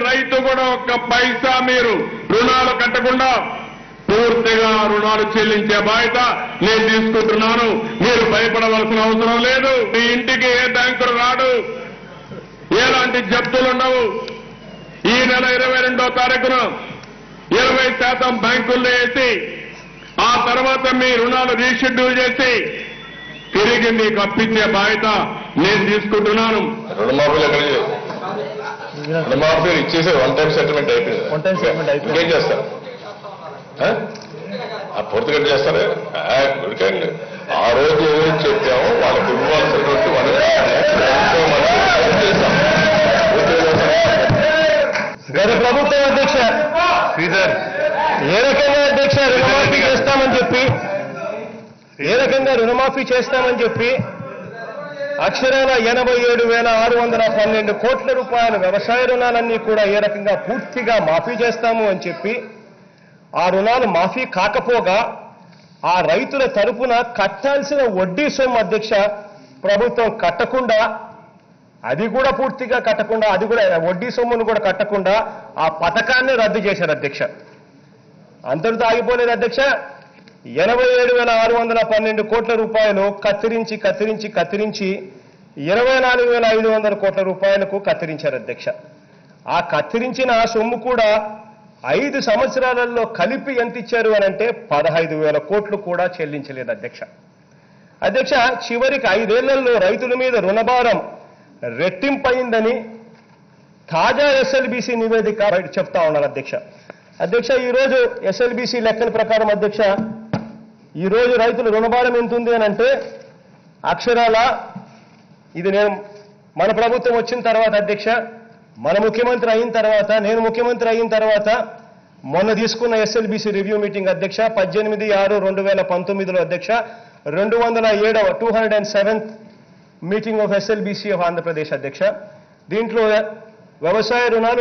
రైతు కూడా ఒక్క పైసా మీరు రుణాలు కట్టకుండా పూర్తిగా రుణాలు చెల్లించే బాధ్యత నేను తీసుకుంటున్నాను. మీరు భయపడవలసిన అవసరం లేదు. మీ ఇంటికి ఏ బ్యాంకులు రాడు, ఎలాంటి జప్తులు ఉండవు. ఈ నెల 22వ తారీఖున 20% బ్యాంకుల్లో వేసి ఆ తర్వాత మీ రుణాలు రీషెడ్యూల్ చేసి తిరిగి మీకు అప్పించే బాధ్యత నేను తీసుకుంటున్నాను. రుణమాఫీ ఇచ్చేసే వన్ టైం సెటిల్మెంట్ అయిపోయింది. ఇంకేం చేస్తారు? పూర్తిగా చేస్తారే ఉడికండి. ఆ రోజు ఎవరికి చెప్పాము వాళ్ళకి ఇవ్వాల్సినటువంటి గత ప్రభుత్వం అధ్యక్ష శ్రీధర్ ఏ రకంగా అధ్యక్ష రుణమాఫీ చేస్తామని చెప్పి అక్షరాల 87,612 కోట్ల రూపాయల వ్యవసాయ రుణాలన్నీ కూడా ఏ రకంగా పూర్తిగా మాఫీ చేస్తాము అని చెప్పి ఆ రుణాలు మాఫీ కాకపోగా ఆ రైతుల తరపున కట్టాల్సిన వడ్డీ సొమ్ము అధ్యక్ష ప్రభుత్వం కట్టకుండా, అది కూడా పూర్తిగా కట్టకుండా, అది కూడా వడ్డీ సొమ్మును కూడా కట్టకుండా ఆ పథకాన్ని రద్దు చేశారు అధ్యక్ష. అంతటితో ఆగిపోలేదు అధ్యక్ష. 87,612 కోట్ల రూపాయలు కత్తిరించి 24,500 కోట్ల రూపాయలకు కత్తిరించారు అధ్యక్ష. ఆ కత్తిరించిన సొమ్ము కూడా 5 సంవత్సరాలలో కలిపి ఎంత ఇచ్చారు అని అంటే 15,000 కోట్లు కూడా చెల్లించలేదు అధ్యక్ష. చివరికి 5 ఏళ్లలో రైతుల మీద రుణభారం రెట్టింపయిందని తాజా ఎస్ఎల్బీసీ నివేదిక చెప్తా ఉన్నారు అధ్యక్ష. ఈరోజు ఎస్ఎల్బీసీ లెక్కల ప్రకారం అధ్యక్ష, ఈరోజు రైతుల రుణభారం ఎంత ఉంది అని అంటే అక్షరాల ఇది మన ప్రభుత్వం వచ్చిన తర్వాత అధ్యక్ష, మన ముఖ్యమంత్రి అయిన తర్వాత, నేను ముఖ్యమంత్రి అయిన తర్వాత మొన్న తీసుకున్న ఎస్ఎల్బీసీ రివ్యూ మీటింగ్ అధ్యక్ష 18/6/2019లో అధ్యక్ష 207th meeting of SLBC of Andhra Pradesh అధ్యక్ష. దీంట్లో వ్యవసాయ రుణాలు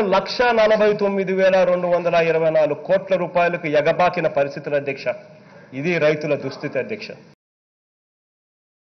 1,49,224 కోట్ల రూపాయలకు ఎగబాకిన పరిస్థితులు అధ్యక్ష. ఇది రైతుల దుస్థితి అధ్యక్ష.